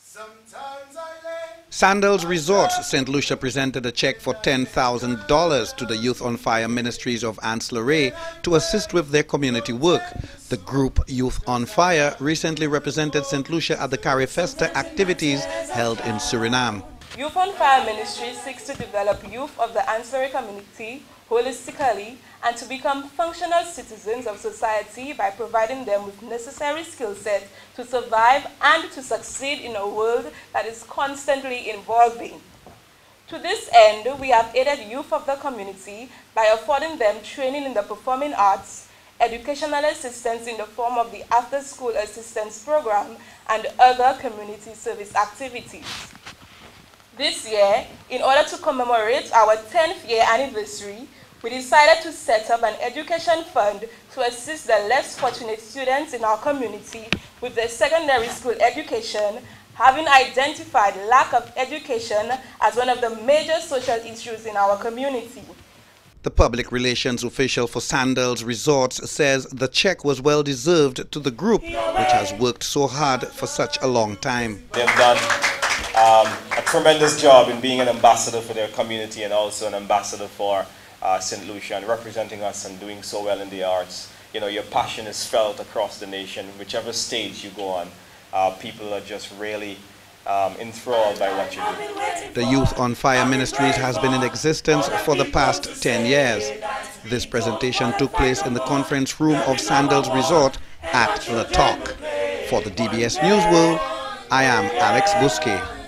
Sandals Resorts St. Lucia presented a check for $10,000 to the Youth on Fire Ministries of Ancillary to assist with their community work. The group Youth on Fire recently represented St. Lucia at the Carifesta activities held in Suriname. Youth on Fire Ministry seeks to develop youth of the ancillary community holistically and to become functional citizens of society by providing them with necessary skill sets to survive and to succeed in a world that is constantly evolving. To this end, we have aided youth of the community by affording them training in the performing arts, educational assistance in the form of the after-school assistance program, and other community service activities. This year, in order to commemorate our 10th year anniversary, we decided to set up an education fund to assist the less fortunate students in our community with their secondary school education, having identified lack of education as one of the major social issues in our community. The public relations official for Sandals Resorts says the check was well deserved to the group, which has worked so hard for such a long time. They've done a tremendous job in being an ambassador for their community and also an ambassador for St. Lucia, and representing us and doing so well in the arts. You know, your passion is felt across the nation. Whichever stage you go on, people are just really enthralled by what you do. The Youth on Fire Ministries has been in existence for the past 10 years. This presentation took place in the conference room of Sandals Resort at The Talk. For the DBS News World, I am Alex Bousquet.